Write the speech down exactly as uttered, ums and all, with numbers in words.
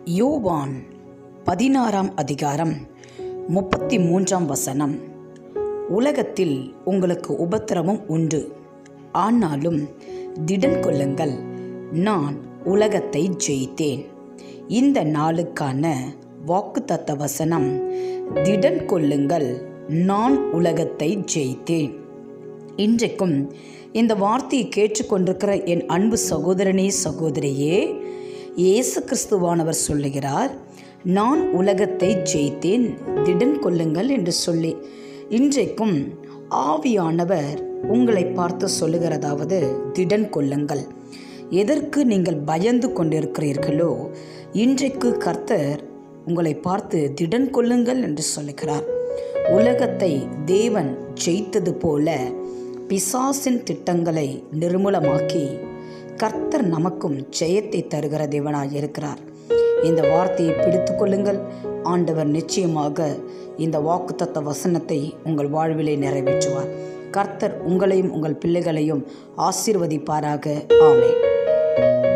யோவான் பதினாறாம் அதிகாரம் முப்பத்தி மூன்றாம் வசனம். உலகத்தில் உங்களுக்கு உபத்திரவம் உண்டு, ஆனாலும் திடன் கொள்ளுங்கள், நான் உலகத்தை ஜெயித்தேன். இந்த நாளுக்கான வாக்குத்தத்த வசனம், திடன் கொள்ளுங்கள், நான் உலகத்தை ஜெயித்தேன். இன்றைக்கும் இந்த வார்த்தையை கேட்டுக்கொண்டிருக்கிற என் அன்பு சகோதரனே சகோதரியே, இயேசு கிறிஸ்துவானவர் சொல்லுகிறார், நான் உலகத்தை ஜெயித்தேன், திடன் கொள்ளுங்கள் என்று சொல்லி. இன்றைக்கும் ஆவியானவர் உங்களை பார்த்து சொல்லுகிறதாவது, திடன் கொள்ளுங்கள். எதற்கு நீங்கள் பயந்து கொண்டிருக்கிறீர்களோ, இன்றைக்கு கர்த்தர் உங்களை பார்த்து திடன் கொள்ளுங்கள் என்று சொல்லுகிறார். உலகத்தை தேவன் ஜெயித்தது போல பிசாசின் திட்டங்களை நிர்மூலமாக்கி கர்த்தர் நமக்கும் ஜெயத்தை தருகிற தேவனாய் இருக்கிறார். இந்த வார்த்தையை பிடித்து கொள்ளுங்கள். ஆண்டவர் நிச்சயமாக இந்த வாக்குத்தத்த வசனத்தை உங்கள் வாழ்விலே நிறைவேற்றுவார். கர்த்தர் உங்களையும் உங்கள் பிள்ளைகளையும் ஆசீர்வதிப்பாராக. ஆமென்.